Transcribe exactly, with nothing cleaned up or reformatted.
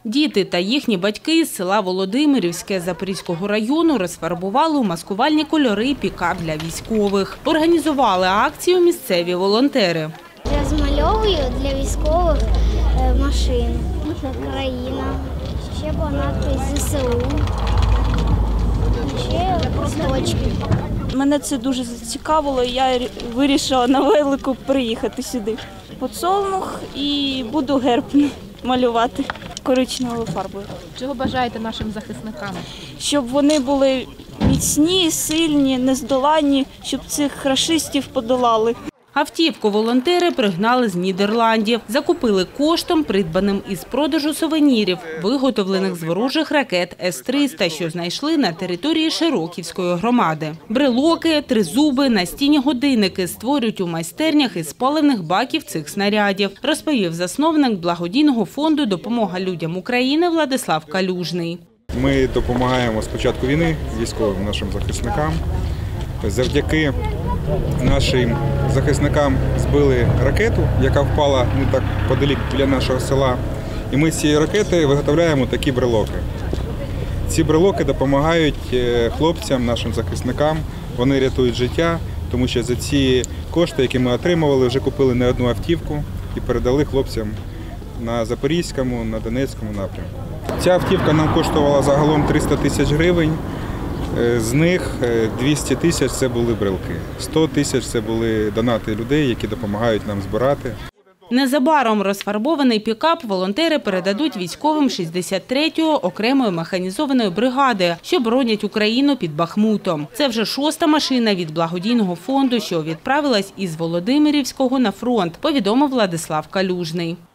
Діти та їхні батьки з села Володимирівське Запорізького району розфарбували у маскувальні кольори пікап для військових. Організували акцію місцеві волонтери. Розмальовую для військових машин, країна, ще багато ЗСУ, ще листочки. Мене це дуже зацікавило, і я вирішила на велику приїхати сюди. Подсолнух і буду герб малювати коричневою фарбою. Чого бажаєте нашим захисникам? Щоб вони були міцні, сильні, нездоланні, щоб цих рашистів подолали. Автівку волонтери пригнали з Нідерландів. Закупили коштом, придбаним із продажу сувенірів, виготовлених з ворожих ракет С триста, що знайшли на території Широківської громади. Брелоки, тризуби, настінні годинники створюють у майстернях із паливних баків цих снарядів, розповів засновник благодійного фонду «Допомога людям України» Владислав Калюжний. Ми допомагаємо з початку війни військовим нашим захисникам. Завдяки нашим захисникам збили ракету, яка впала не так подалік біля нашого села. І ми з цієї ракети виготовляємо такі брелоки. Ці брелоки допомагають хлопцям, нашим захисникам. Вони рятують життя, тому що за ці кошти, які ми отримували, вже купили не одну автівку і передали хлопцям на Запорізькому, на Донецькому напрямку. Ця автівка нам коштувала загалом триста тисяч гривень. З них двісті тисяч – це були брелки, сто тисяч – це були донати людей, які допомагають нам збирати. Незабаром розфарбований пікап волонтери передадуть військовим шістдесят третьої окремої механізованої бригади, що боронять Україну під Бахмутом. Це вже шоста машина від благодійного фонду, що відправилась із Володимирівського на фронт, повідомив Владислав Калюжний.